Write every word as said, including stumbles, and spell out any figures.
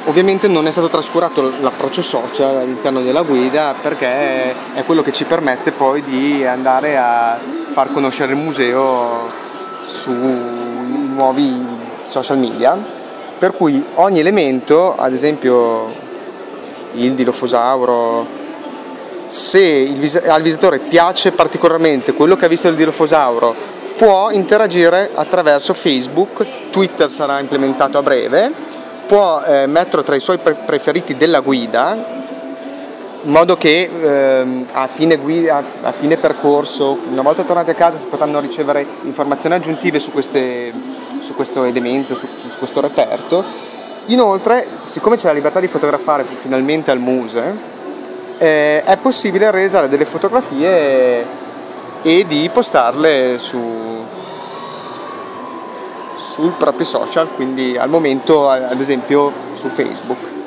Ovviamente non è stato trascurato l'approccio social all'interno della guida, perché è quello che ci permette poi di andare a far conoscere il museo su nuovi social media, per cui ogni elemento, ad esempio il Dilofosauro, se il vis- al visitatore piace particolarmente quello che ha visto il Dilofosauro, può interagire attraverso Facebook. Twitter sarà implementato a breve, può eh, metterlo tra i suoi pre- preferiti della guida, in modo che ehm, a, fine guida, a fine percorso, una volta tornati a casa, si potranno ricevere informazioni aggiuntive su, queste, su questo elemento, su, su questo reperto. Inoltre, siccome c'è la libertà di fotografare finalmente al museo, eh, è possibile realizzare delle fotografie e di postarle su sui propri social, quindi al momento ad esempio su Facebook.